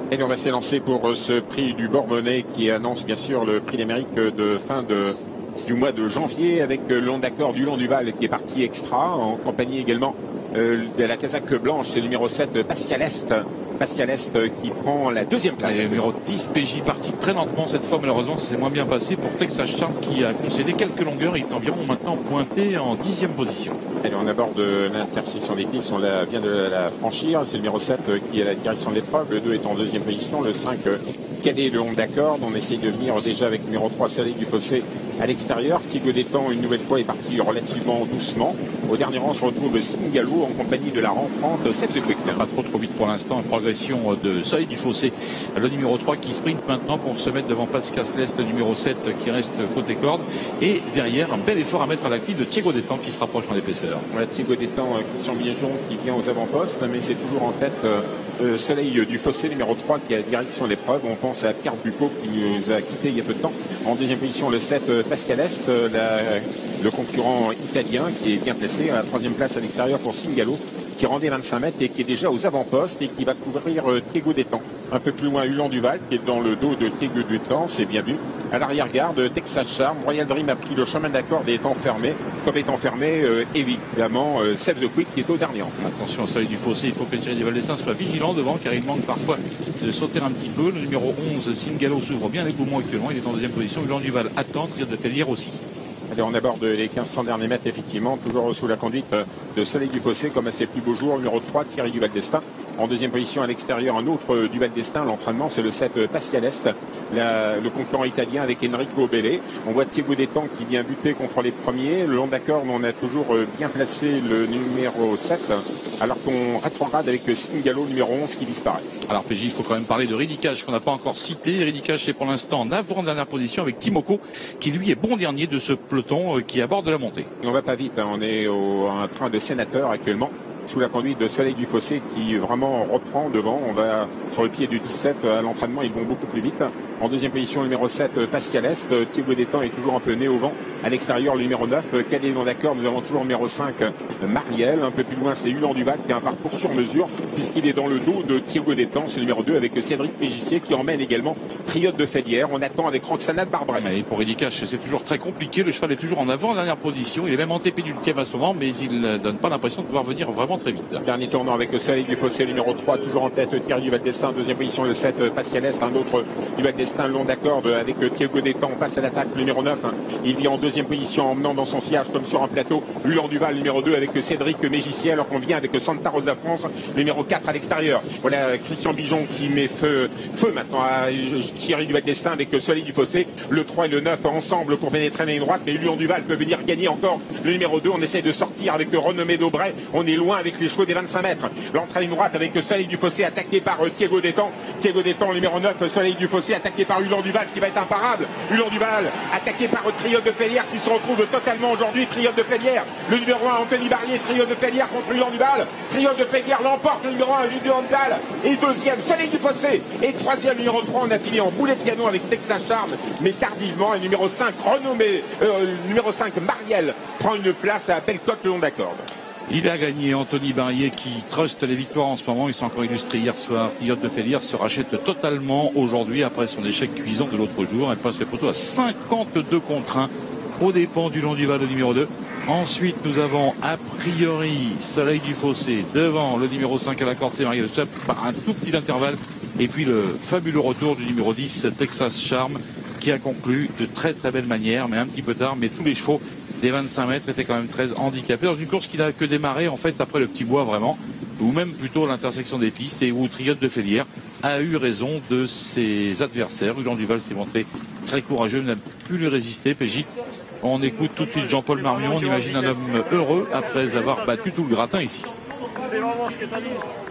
Et on va s'élancer pour ce prix du Bourbonnais qui annonce bien sûr le prix d'Amérique de fin du mois de janvier avec le long d'accord du Long Duval qui est parti extra en compagnie également de la casaque blanche, c'est le numéro 7 Pascal Est. Pascal Est qui prend la deuxième place. Et le numéro 10 PJ parti très lentement cette fois, malheureusement ça s'est moins bien passé pour Texas Charm qui a concédé quelques longueurs. Il est environ maintenant pointé en 10e position. Allez, on aborde l'intersection des pistes, vient de la franchir, c'est le numéro 7 qui est à la direction de l'épreuve, le 2 est en deuxième position, le 5 cadet le Honda Accord, on essaye de venir déjà avec le numéro 3 Soleil du Fossé à l'extérieur. Thiago Détang une nouvelle fois est parti relativement doucement. Au dernier rang on se retrouve Singalo en compagnie de la rentrante Seb The Quick. Pas trop vite pour l'instant, une progression de Soleil du Fossé, le numéro 3 qui sprint maintenant pour se mettre devant Pascal Est, le numéro 7 qui reste côté corde, et derrière un bel effort à mettre à l'actif de Thiago Détang qui se rapproche en épaisseur. Voilà, Thiago Détang, Christian Biéjon qui vient aux avant-postes, mais c'est toujours en tête Soleil du Fossé, numéro 3 qui est à la direction de l'épreuve. On pense à Pierre Bucco qui nous a quitté il y a peu de temps. En deuxième position le 7 Pascal Est, le concurrent italien qui est bien placé. À la troisième place à l'extérieur pour Singalo qui rendait 25 mètres et qui est déjà aux avant-postes et qui va couvrir Thiago Détang. Un peu plus loin, Hulon Duval qui est dans le dos de Thiago Détang, c'est bien vu. À l'arrière-garde, Texas Charm, Royal Dream a pris le chemin d'accord et est enfermé. Comme étant fermé, évidemment, Seb The Quick qui est au dernier. Attention au Soleil du Fossé, il faut que Thierry Desvaldes soit vigilant devant car il manque parfois de sauter un petit peu. Le numéro 11, Singalo, s'ouvre bien les poumons actuellement, il est en deuxième position. Hulon Duval attend, Triade de Fellière aussi. Allez, on aborde les 1500 derniers mètres, effectivement, toujours sous la conduite de Soleil du Fossé, comme à ses plus beaux jours, numéro 3, Thierry Duval d'Estaing. En deuxième position à l'extérieur, un autre Duval d'Estaing. L'entraînement, c'est le 7 Pascal Est, le concurrent italien avec Enrico Bellé. On voit Thiago Détang qui vient buter contre les premiers. Le long d'accord, on a toujours bien placé le numéro 7, alors qu'on rétrograde avec Singalo, numéro 11, qui disparaît. Alors PJ, il faut quand même parler de Ridicage qu'on n'a pas encore cité. Ridicage, c'est pour l'instant en avant-dernière position avec Timoko, qui lui est bon dernier de ce peloton qui aborde la montée. Et on va pas vite, hein. On est à un train de sénateur actuellement, sous la conduite de Soleil du Fossé qui vraiment reprend devant. On va sur le pied du 17 à l'entraînement, ils vont beaucoup plus vite. En deuxième position, le numéro 7 Pascal Est. Thiago Détang est toujours un peu né au vent. À l'extérieur, le numéro 9 Cadet Long d'accord. Nous avons toujours le numéro 5 Marielle. Un peu plus loin, c'est Hulon Duval qui a un parcours sur mesure puisqu'il est dans le dos de Thiago Détang, c'est le numéro 2 avec Cédric Pégissier qui emmène également Triade de Fellière. On attend avec Roxana de Barbret. Et pour Ridicage, c'est toujours très compliqué. Le cheval est toujours en avant-dernière position. Il est même antépénultième à ce moment, mais il ne donne pas l'impression de pouvoir venir vraiment très vite. Dernier tournant avec le Soleil du Fossé, numéro 3, toujours en tête Thierry Duval d'Estaing. Deuxième position, le 7 Pascal Est, un autre Duval d'Estaing, long d'accord avec Thiago Détang. On passe à l'attaque, le numéro 9. Il vient en deuxième position, emmenant dans son sillage comme sur un plateau Hulon Duval, numéro 2 avec Cédric Mégissier, alors qu'on vient avec Santa Rosa France, numéro 4 à l'extérieur. Voilà Christian Biéjon qui met feu maintenant à Thierry Duval d'Estaing avec Soleil du Fossé. Le 3 et le 9 ensemble pour pénétrer la ligne droite, mais Hulon Duval peut venir gagner encore le numéro 2. On essaie de sortir avec le renommé d'Aubray. On est loin avec les chevaux des 25 mètres. L'entrée ligne droite avec Soleil du Fossé attaqué par Thiago Détang. Thiago Détang, numéro 9, Soleil du Fossé attaqué par Hulon Duval qui va être imparable. Hulon Duval attaqué par Triade de Fellière qui se retrouve totalement aujourd'hui. Triade de Fellière, le numéro 1 Anthony Barrier, Triade de Fellière contre Hulon Duval. Triade de Fellière l'emporte, le numéro 1 Hulon Duval et deuxième Soleil du Fossé et troisième numéro 3 on a fini en boulet de canon avec Texas Charm, mais tardivement. Et numéro 5 renommé numéro 5 Marielle prend une place à Bellecote le long d'accord. Il a gagné Anthony Barrier qui truste les victoires en ce moment. Il s'est encore illustré hier soir. Triade de Fellière se rachète totalement aujourd'hui après son échec cuisant de l'autre jour. Elle passe le poteau à 52 contre 1 aux dépens du Long Duval, le numéro 2. Ensuite, nous avons a priori Soleil du Fossé devant le numéro 5 à la corde, c'est Marielle par un tout petit intervalle. Et puis le fabuleux retour du numéro 10 Texas Charm qui a conclu de très très belle manière, mais un petit peu tard. Mais tous les chevaux des 25 mètres étaient quand même très handicapés dans une course qui n'a que démarré en fait après le petit bois vraiment, ou même plutôt l'intersection des pistes, et où Triade de Fellière a eu raison de ses adversaires. Hulon Duval s'est montré très courageux, n'a pu lui résister. PJ, on écoute tout de suite Jean-Paul Marmion. On imagine un homme heureux après avoir battu tout le gratin ici. C'est vraiment ce que tu as dit.